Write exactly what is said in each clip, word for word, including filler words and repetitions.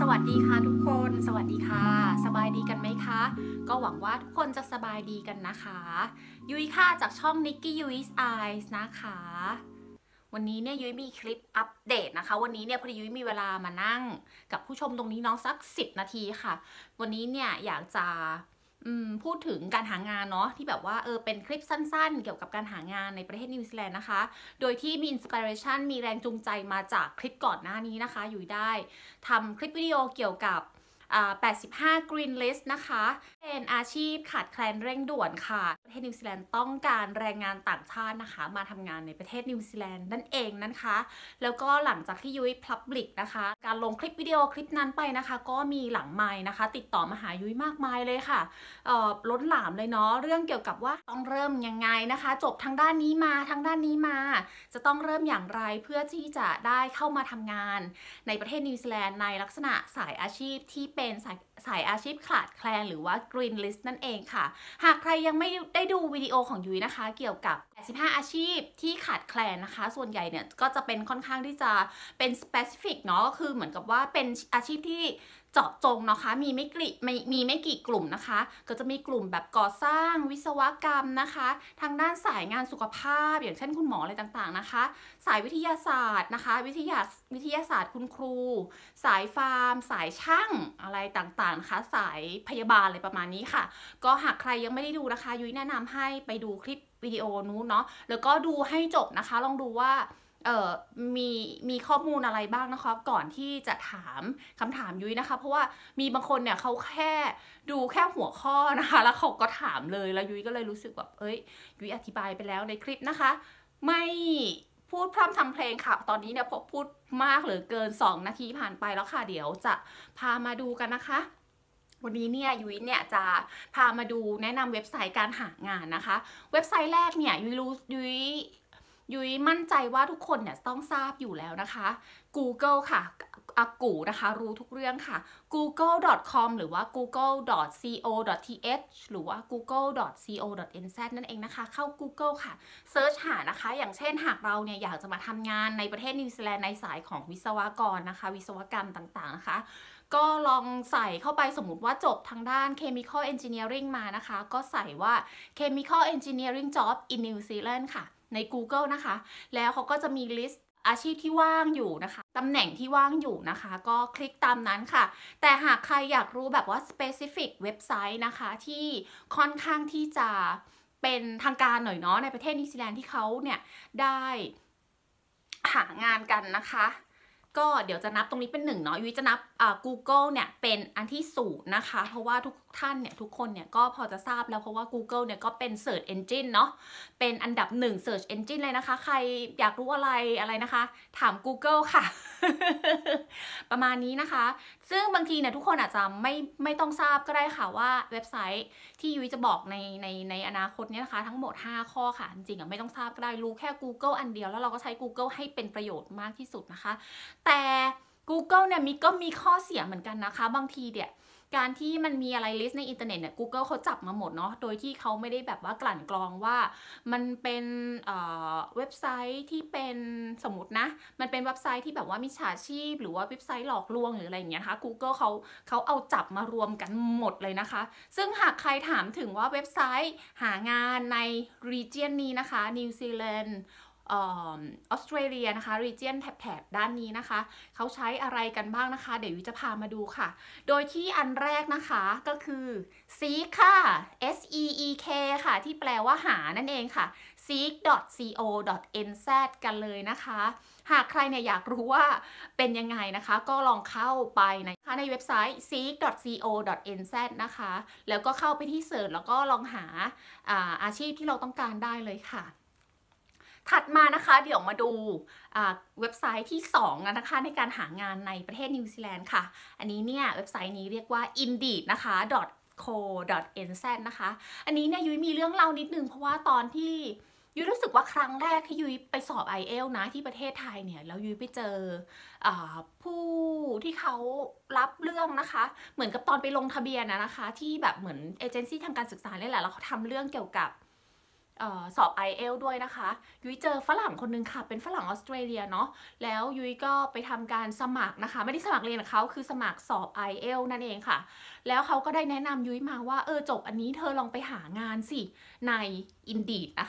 วัสดีค่ะทุกคนสวัสดีค่ะสบายดีกันไหมคะก็หวังว่าทุกคนจะสบายดีกันนะคะยุ้ยค่ะจากช่อง Nikki Yui's Eyes นะคะวันนี้เนี่ยยุ้ยมีคลิปอัปเดตนะคะวันนี้เนี่ยพอดียุ้ยมีเวลามานั่งกับผู้ชมตรงนี้เนาะสักสิบนาทีค่ะวันนี้เนี่ยอยากจะพูดถึงการหางานเนาะที่แบบว่าเออเป็นคลิปสั้นๆเกี่ยวกับการหางานในประเทศนิวซีแลนด์นะคะโดยที่มีอินสปิเรชันมีแรงจูงใจมาจากคลิปก่อนหน้านี้นะคะอยู่ได้ทำคลิปวิดีโอเกี่ยวกับแปดสิบห้า Green List นะคะเป็นอาชีพขาดแคลนเร่งด่วนค่ะประเทศนิวซีแลนด์ต้องการแรงงานต่างชาตินะคะมาทำงานในประเทศนิวซีแลนด์นั่นเองนะคะแล้วก็หลังจากที่ยุ้ยพับลิกนะคะการลงคลิปวิดีโอคลิปนั้นไปนะคะก็มีหลังไมค์นะคะติดต่อมาหายุ้ยมากมายเลยค่ะเอ่อล้นหลามเลยเนาะเรื่องเกี่ยวกับว่าต้องเริ่มยังไงนะคะจบทางด้านนี้มาทางด้านนี้มาจะต้องเริ่มอย่างไรเพื่อที่จะได้เข้ามาทำงานในประเทศนิวซีแลนด์ในลักษณะสายอาชีพที่เป็นสายสายอาชีพขาดแคลนหรือว่า Green List นั่นเองค่ะหากใครยังไม่ได้ดูวิดีโอของยุ้ยนะคะเกี่ยวกับแปดสิบห้าอาชีพที่ขาดแคลนนะคะส่วนใหญ่เนี่ยก็จะเป็นค่อนข้างที่จะเป็น specific เนาะก็คือเหมือนกับว่าเป็นอาชีพที่เจาะจงนะคะมีไม่กี่ไม่มีไม่กี่กลุ่มนะคะก็จะมีกลุ่มแบบก่อสร้างวิศวกรรมนะคะทางด้านสายงานสุขภาพอย่างเช่นคุณหมออะไรต่างๆนะคะสายวิทยาศาสตร์นะคะวิทยาวิทยาศาสตร์คุณครูสายฟาร์มสายช่างอะไรต่างๆนะคะสายพยาบาลอะไรประมาณนี้ค่ะก็หากใครยังไม่ได้ดูนะคะยุ้ยแนะนำให้ไปดูคลิปวิดีโอนู้นเนาะแล้วก็ดูให้จบนะคะลองดูว่าเอ่อมีมีข้อมูลอะไรบ้างนะคะก่อนที่จะถามคำถามยุ้ยนะคะเพราะว่ามีบางคนเนี่ยเขาแค่ดูแค่หัวข้อนะคะแล้วเขาก็ถามเลยแล้วยุ้ยก็เลยรู้สึกแบบเอ้ยยุ้ยอธิบายไปแล้วในคลิปนะคะไม่พูดพร่ำทำเพลงค่ะตอนนี้เนี่ยพอพูดมากเหลือเกินสองนาทีผ่านไปแล้วค่ะเดี๋ยวจะพามาดูกันนะคะวันนี้เนี่ยยุ้ยเนี่ยจะพามาดูแนะนำเว็บไซต์การหางานนะคะเว็บไซต์แรกเนี่ยยุ้ยรู้ยุ้ยยุ้ยมั่นใจว่าทุกคนเนี่ยต้องทราบอยู่แล้วนะคะ Google ค่ะอากูนะคะรู้ทุกเรื่องค่ะ กูเกิล ดอท คอม หรือว่า กูเกิล ดอท ซี โอ ดอท ที เอช หรือว่า กูเกิล ดอท ซี โอ ดอท เอ็น แซด นั่นเองนะคะเข้า Google ค่ะเซิร์ชหานะคะอย่างเช่นหากเราเนี่ยอยากจะมาทำงานในประเทศนิวซีแลนด์ในสายของวิศวกรนะคะวิศวกรรมต่างๆนะคะก็ลองใส่เข้าไปสมมติว่าจบทางด้าน Chemical Engineering มานะคะก็ใส่ว่า Chemical Engineering Job in New Zealand ค่ะใน Google นะคะแล้วเขาก็จะมีลิสต์อาชีพที่ว่างอยู่นะคะตำแหน่งที่ว่างอยู่นะคะก็คลิกตามนั้นค่ะแต่หากใครอยากรู้แบบว่า specific เว็บไซต์นะคะที่ค่อนข้างที่จะเป็นทางการหน่อยเนาะในประเทศนิวซีแลนด์ที่เขาเนี่ยได้หางานกันนะคะก็เดี๋ยวจะนับตรงนี้เป็นหนึ่งเนาะยุ้ยจะนับอ่า Google เนี่ยเป็นอันที่ศูนย์นะคะเพราะว่าทุกท่านเนี่ยทุกคนเนี่ยก็พอจะทราบแล้วเพราะว่า Google เนี่ยก็เป็น Search Engine เนาะเป็นอันดับหนึ่ง Search Engine เลยนะคะใครอยากรู้อะไรอะไรนะคะถาม Google ค่ะ ประมาณนี้นะคะซึ่งบางทีเนี่ยทุกคนอาจจะไม่ไม่ต้องทราบก็ได้ค่ะว่าเว็บไซต์ที่ยุ้ยจะบอกในในในอนาคตเนี่ยนะคะทั้งหมดห้าข้อค่ะจริงๆอ่ะไม่ต้องทราบก็ได้รู้แค่ Google อันเดียวแล้วเราก็ใช้ Google ให้เป็นประโยชน์มากที่สุดนะคะแต่ Google เนี่ยมีก็มีข้อเสียเหมือนกันนะคะบางทีเนี่ยการที่มันมีอะไรลิสต์ในอินเทอร์เน็ตเนี่ย Google เขาจับมาหมดเนาะโดยที่เขาไม่ได้แบบว่ากลั่นกรองว่ามันเป็นเเว็บไซต์ที่เป็นสมมตินะมันเป็นเว็บไซต์ที่แบบว่ามิจฉาชีพหรือว่าเว็บไซต์หลอกลวงหรืออะไรอย่างเงี้ยนะคะ Google เขาเขาเอาจับมารวมกันหมดเลยนะคะซึ่งหากใครถามถึงว่าเว็บไซต์หางานใน region นี้นะคะนิวซีแลนด์ออสเตรเลียนะคะ region แถบๆด้านนี้นะคะเขาใช้อะไรกันบ้างนะคะเดี๋ยวยุ้ยจะพามาดูค่ะโดยที่อันแรกนะคะก็คือ seek ค่ะ S E E K ค่ะที่แปลว่าหานั่นเองค่ะ seek ดอท ซี โอ ดอท เอ็น แซด กันเลยนะคะหากใครเนี่ยอยากรู้ว่าเป็นยังไงนะคะก็ลองเข้าไปในในเว็บไซต์ seek ดอท ซี โอ ดอท เอ็น แซด นะคะแล้วก็เข้าไปที่เสิร์ชแล้วก็ลองหาอาอาชีพที่เราต้องการได้เลยค่ะถัดมานะคะเดี๋ยวมาดูเว็บไซต์ที่สองนะคะในการหางานในประเทศนิวซีแลนด์ค่ะอันนี้เนี่ยเว็บไซต์นี้เรียกว่า indeed นะคะ co ดอท เอ็น แซด นะคะอันนี้เนี่ยยุ้ยมีเรื่องเล่านิดนึงเพราะว่าตอนที่ยุ้ยรู้สึกว่าครั้งแรกที่ยุ้ยไปสอบ ไอ เอล นะที่ประเทศไทยเนี่ยแล้วยุ้ยไปเจอผู้ที่เขารับเรื่องนะคะเหมือนกับตอนไปลงทะเบียนนะคะที่แบบเหมือนเอเจนซี่ทางการศึกษาเนี่ยแหละแล้วเขาทำเรื่องเกี่ยวกับออสอบ ไอ เอล ด้วยนะคะยุ้ยเจอฝรั่งคนนึงค่ะเป็นฝรั่งออสเตรเลียเนาะแล้วยุ้ยก็ไปทำการสมัครนะคะไม่ได้สมัครเรียนกับเขาคือสมัครสอบ ไอ เอล นั่นเองค่ะแล้วเขาก็ได้แนะนำยุ้ยมาว่าเออจบอันนี้เธอลองไปหางานสิใน Indeed นะคะ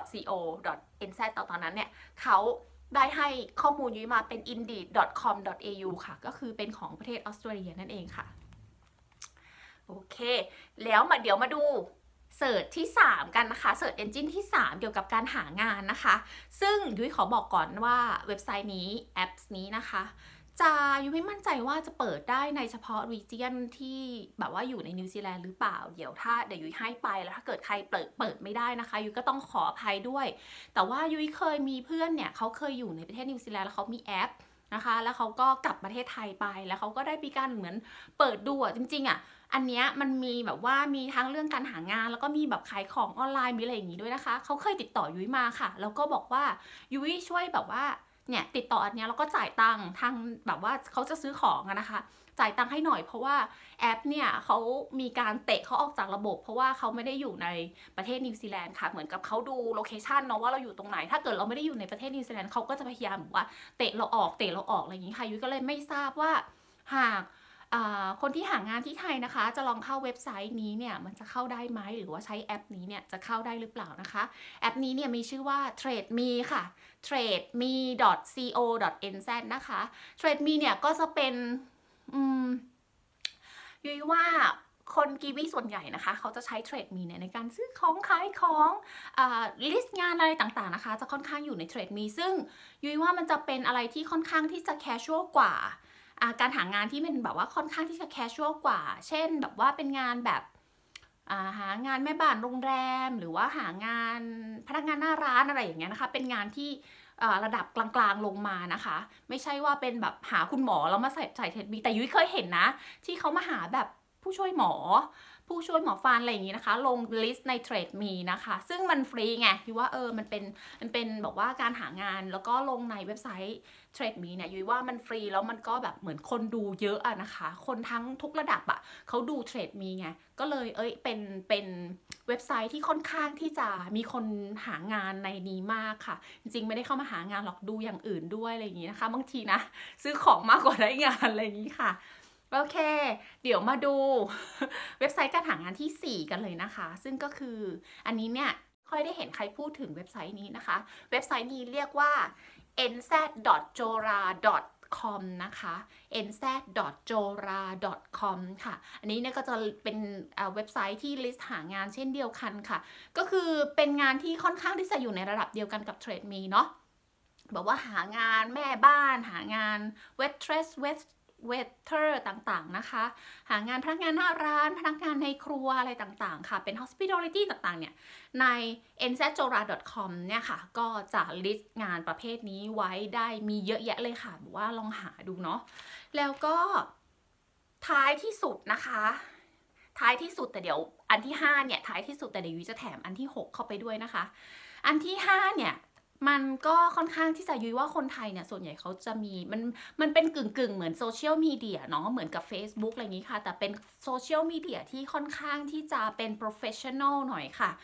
.co.nz ตอนนั้นเนี่ยเขาได้ให้ข้อมูลยุ้ยมาเป็น indeed ดอท คอม ดอท เอ ยู ค่ะก็คือเป็นของประเทศออสเตรเลียนั่นเองค่ะโอเคแล้วมาเดี๋ยวมาดูเสิร์ชที่สามกันนะคะเสิร์ชเอนจินที่สามเกี่ยวกับการหางานนะคะซึ่งยุ้ยขอบอกก่อนว่าเว็บไซต์นี้แอปนี้นะคะจะยุ้ยไม่มั่นใจว่าจะเปิดได้ในเฉพาะ region ที่แบบว่าอยู่ในนิวซีแลนด์หรือเปล่าเดี๋ยวถ้าเดี๋ยวยุ้ยให้ไปแล้วถ้าเกิดใครเปิดเปิดไม่ได้นะคะยุ้ยก็ต้องขออภัยด้วยแต่ว่ายุ้ยเคยมีเพื่อนเนี่ยเขาเคยอยู่ในประเทศนิวซีแลนด์แล้วเขามีแอปนะคะแล้วเขาก็กลับประเทศไทยไปแล้วเขาก็ได้มีการเหมือนเปิดดูอ่ะจริงๆอ่ะอันเนี้ยมันมีแบบว่ามีทั้งเรื่องการหางานแล้วก็มีแบบขายของออนไลน์มีอะไรอย่างงี้ด้วยนะคะเขาเคยติดต่อยุ้ยมาค่ะแล้วก็บอกว่ายุ้ยช่วยแบบว่าเนี่ยติดต่ออันเนี้ยแล้วก็จ่ายตังค์ทางแบบว่าเขาจะซื้อของอะนะคะจ่ายตังค์ให้หน่อยเพราะว่าแอปเนี่ยเขามีการเตะเขาออกจากระบบเพราะว่าเขาไม่ได้อยู่ในประเทศนิวซีแลนด์ค่ะเหมือนกับเขาดูโลเคชันเนาะว่าเราอยู่ตรงไหนถ้าเกิดเราไม่ได้อยู่ในประเทศนิวซีแลนด์เขาก็จะพยายามบอกว่าเตะเราออกเตะเราออกอะไรอย่างนี้ค่ะยุ้ยก็เลยไม่ทราบว่าหากคนที่หางานที่ไทยนะคะจะลองเข้าเว็บไซต์นี้เนี่ยมันจะเข้าได้ไหมหรือว่าใช้แอปนี้เนี่ยจะเข้าได้หรือเปล่านะคะแอปนี้เนี่ยมีชื่อว่า TradeMe ค่ะ เทรดมี ดอท ซี โอ ดอท เอ็น แซด นะคะ TradeMe เนี่ยก็จะเป็นอืมยุ้ยว่าคนกีวีส่วนใหญ่นะคะเขาจะใช้ TradeMe เนี่ยในการซื้อของขายของลิสต์งานอะไรต่างๆนะคะจะค่อนข้างอยู่ใน TradeMe ซึ่งยุ้ยว่ามันจะเป็นอะไรที่ค่อนข้างที่จะ casual กว่าการหางานที่เป็นแบบว่าค่อนข้างที่จะ casual กว่าเช่นแบบว่าเป็นงานแบบหางานแม่บ้านโรงแรมหรือว่าหางานพนักงานหน้าร้านอะไรอย่างเงี้ยนะคะเป็นงานที่ระดับกลางๆลงมานะคะไม่ใช่ว่าเป็นแบบหาคุณหมอแล้วมาใส่ใส่เทปบีแต่ยุ้ยเคยเห็นนะที่เขามาหาแบบผู้ช่วยหมอผู้ช่วยหมอฟันอะไรอย่างงี้นะคะลงลิสต์ในเทรดมีนะคะซึ่งมันฟรีไงยุ้ยว่าเออมันเป็นมันเป็นบอกว่าการหางานแล้วก็ลงในเว็บไซต์เทรดมีเนี่ยยุ้ยว่ามันฟรีแล้วมันก็แบบเหมือนคนดูเยอะอะนะคะคนทั้งทุกระดับอะเขาดูเทรดมีไงก็เลยเอ้ยเป็นเป็นเว็บไซต์ที่ค่อนข้างที่จะมีคนหางานในนี้มากค่ะจริงๆไม่ได้เข้ามาหางานหรอกดูอย่างอื่นด้วยอะไรอย่างนี้นะคะบางทีนะซื้อของมากกว่าได้งานอะไรอย่างนี้ค่ะโอเคเดี๋ยวมาดูเว็บไซต์การหางานที่สี่กันเลยนะคะซึ่งก็คืออันนี้เนี่ยค่อยได้เห็นใครพูดถึงเว็บไซต์นี้นะคะเว็บไซต์นี้เรียกว่า เอ็น แซด ดอท โจรา ดอท คอม นะคะ เอ็น แซด ดอท โจรา ดอท คอม ค่ะอันนี้เนี่ยก็จะเป็นเว็บไซต์ที่ลิสต์หางานเช่นเดียวกันค่ะก็คือเป็นงานที่ค่อนข้างที่จะอยู่ในระดับเดียวกันกับ TradeMe เนาะแบบว่าหางานแม่บ้านหางาน waitress waitเวเทอร์ต่างๆนะคะหางานพนักงานหน้าร้านพนักงานในครัวอะไรต่างๆค่ะเป็น hospitality ต่างๆเนี่ยใน เอ็น แซด โจรา ดอท คอม เนี่ยค่ะก็จะลิสต์งานประเภทนี้ไว้ได้มีเยอะแยะเลยค่ะบอกว่าลองหาดูเนาะแล้วก็ท้ายที่สุดนะคะท้ายที่สุดแต่เดี๋ยวอันที่ห้าเนี่ยท้ายที่สุดแต่เดี๋ยวยุ้ยจะแถมอันที่หกเข้าไปด้วยนะคะอันที่ห้าเนี่ยมันก็ค่อนข้างที่จะยุ้ยว่าคนไทยเนี่ยส่วนใหญ่เขาจะมีมันมันเป็นกึ่งกึ่งเหมือนโซเชียลมีเดียเนาะเหมือนกับ Facebook อะไรอย่างนี้ค่ะแต่เป็นโซเชียลมีเดียที่ค่อนข้างที่จะเป็น professional หน่อยค่ะ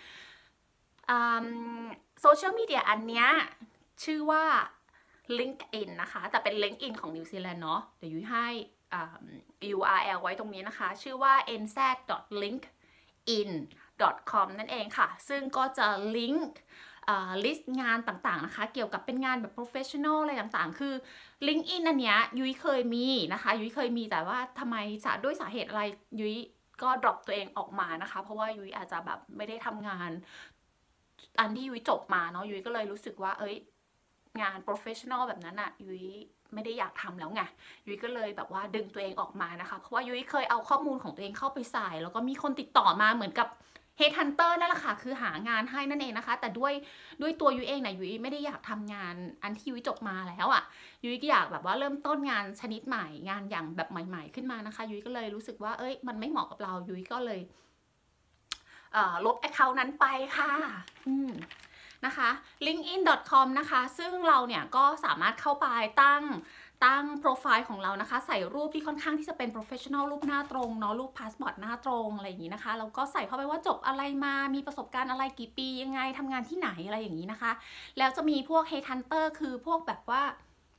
โซเชียลมีเดียอันเนี้ยชื่อว่า LinkedIn นะคะแต่เป็น LinkedIn ของนิวซีแลนด์เนาะเดี๋ยวยุ้ยให้ ยู อาร์ แอล ไว้ตรงนี้นะคะชื่อว่า เอ็น แซด ดอท ลิงก์อิน ดอท คอม นั่นเองค่ะซึ่งก็จะลิงก์ลิสต์งานต่างๆนะคะเกี่ยวกับเป็นงานแบบ professional อะไรต่างๆคือ LinkedIn อันเนี้ยยุ้ยเคยมีนะคะยุ้ยเคยมีแต่ว่าทำไมด้วยสาเหตุอะไรยุ้ยก็ drop ตัวเองออกมานะคะเพราะว่ายุ้ยอาจจะแบบไม่ได้ทำงานอันที่ยุ้ยจบมาเนาะยุ้ยก็เลยรู้สึกว่าเอ้ยงาน professional แบบนั้นอะยุ้ยไม่ได้อยากทำแล้วไงยุ้ยก็เลยแบบว่าดึงตัวเองออกมานะคะเพราะว่ายุ้ยเคยเอาข้อมูลของตัวเองเข้าไปใส่แล้วก็มีคนติดต่อมาเหมือนกับHeadhunter นั่นแหละค่ะคือหางานให้นั่นเองนะคะแต่ด้วยด้วยตัวยุ้ยเองนะยุ้ยไม่ได้อยากทำงานอันที่ยุ้ยจบมาแล้วอ่ะยุ้ยก็อยากแบบว่าเริ่มต้นงานชนิดใหม่งานอย่างแบบใหม่ๆขึ้นมานะคะยุ้ยก็เลยรู้สึกว่าเอ้ยมันไม่เหมาะกับเรายุ้ยก็เลยลบ account นั้นไปค่ะอืมนะคะ ลิงก์อิน ดอท คอม นะคะ ซึ่งเราเนี่ยก็สามารถเข้าไปตั้งตั้งโปรไฟล์ของเรานะคะใส่รูปที่ค่อนข้างที่จะเป็น professional รูปหน้าตรงเนาะรูปพาสปอร์ตหน้าตรงอะไรอย่างนี้นะคะแล้วก็ใส่เข้าไปว่าจบอะไรมามีประสบการณ์อะไรกี่ปียังไงทำงานที่ไหนอะไรอย่างนี้นะคะแล้วจะมีพวก head hunter คือพวกแบบว่า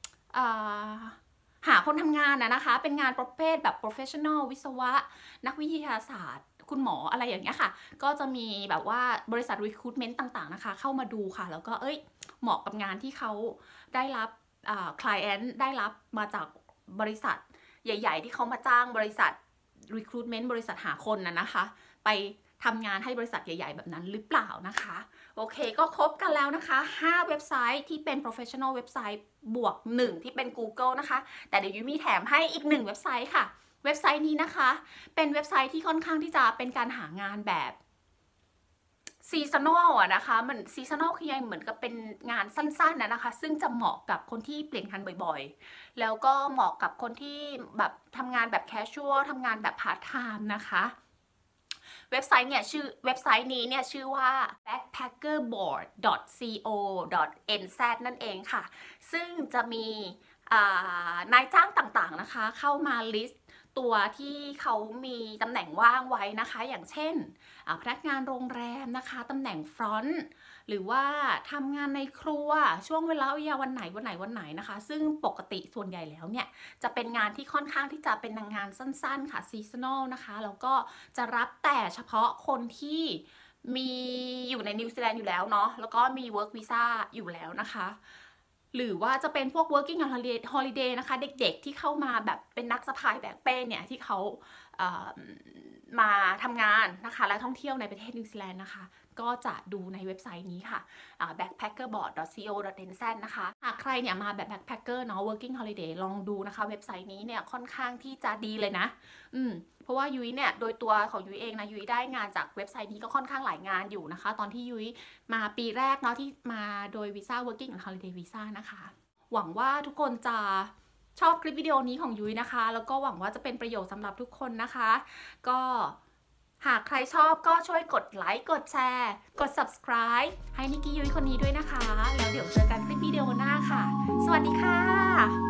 หาคนทำงานนะนะคะเป็นงานประเภทแบบ professional วิศวะนักวิทยาศาสตร์คุณหมออะไรอย่างเงี้ยค่ะก็จะมีแบบว่าบริษัท recruitment ต่างๆนะคะเข้ามาดูค่ะแล้วก็เอ้ยเหมาะกับงานที่เขาได้รับclient ได้รับมาจากบริษัทใหญ่ๆที่เขามาจ้างบริษัท recruitment บริษัทหาคนน่ะนะคะไปทำงานให้บริษัทใหญ่ๆแบบนั้นหรือเปล่านะคะโอเคก็ครบกันแล้วนะคะห้าเว็บไซต์ที่เป็น professional เว็บไซต์บวกหนึ่งที่เป็น Google นะคะแต่เดี๋ยวยุ้ยมีแถมให้อีกหนึ่งเว็บไซต์ค่ะเว็บไซต์นี้นะคะเป็นเว็บไซต์ที่ค่อนข้างที่จะเป็นการหางานแบบซีซันอลอะนะคะมันซีซันอลคือยังเหมือนกับเป็นงานสั้นๆนะนะคะซึ่งจะเหมาะกับคนที่เปลี่ยนงานบ่อยๆแล้วก็เหมาะกับคนที่แบบทำงานแบบแคชชวลทำงานแบบพาร์ทไทม์นะคะเว็บไซต์เนี่ยชื่อเว็บไซต์นี้เนี่ยชื่อว่า แบ็คแพ็คเกอร์บอร์ด ดอท ซี โอ ดอท เอ็น แซด นั่นเองค่ะซึ่งจะมีนายจ้างต่างๆนะคะเข้ามาลิสต์ตัวที่เขามีตำแหน่งว่างไว้นะคะอย่างเช่นพนักงานโรงแรมนะคะตำแหน่งฟรอนต์หรือว่าทำงานในครัวช่วงเวลายาวันไหนวันไหนวันไหนนะคะซึ่งปกติส่วนใหญ่แล้วเนี่ยจะเป็นงานที่ค่อนข้างที่จะเป็นงานสั้นๆค่ะซีซันอลนะคะแล้วก็จะรับแต่เฉพาะคนที่มีอยู่ในนิวซีแลนด์อยู่แล้วเนาะแล้วก็มี work visa อยู่แล้วนะคะหรือว่าจะเป็นพวก working holiday นะคะเด็กๆที่เข้ามาแบบเป็นนักสะพายแบกเป้เนี่ยที่เขาเอ่อมาทำงานนะคะและท่องเที่ยวในประเทศนิวซีแลนด์นะคะก็จะดูในเว็บไซต์นี้ค่ะ แบ็คแพ็คเกอร์บอร์ด ดอท ซี โอ ดอท เอ็น แซด นะคะหากใครเนี่ยมาแบบ backpacker เนาะ working holiday ลองดูนะคะเว็บไซต์นี้เนี่ยค่อนข้างที่จะดีเลยนะอืมเพราะว่ายุ้ยเนี่ยโดยตัวของยุ้ยเองนะยุ้ยได้งานจากเว็บไซต์นี้ก็ค่อนข้างหลายงานอยู่นะคะตอนที่ยุ้ยมาปีแรกเนาะที่มาโดยวีซ่า working and holiday visa นะคะหวังว่าทุกคนจะชอบคลิปวิดีโอนี้ของยุ้ยนะคะแล้วก็หวังว่าจะเป็นประโยชน์สำหรับทุกคนนะคะก็หากใครชอบก็ช่วยกดไลค์กดแชร์กด subscribe ให้นิกกี้ยุ้ยคนนี้ด้วยนะคะแล้วเดี๋ยวเจอกันคลิปวิดีโอหน้าค่ะสวัสดีค่ะ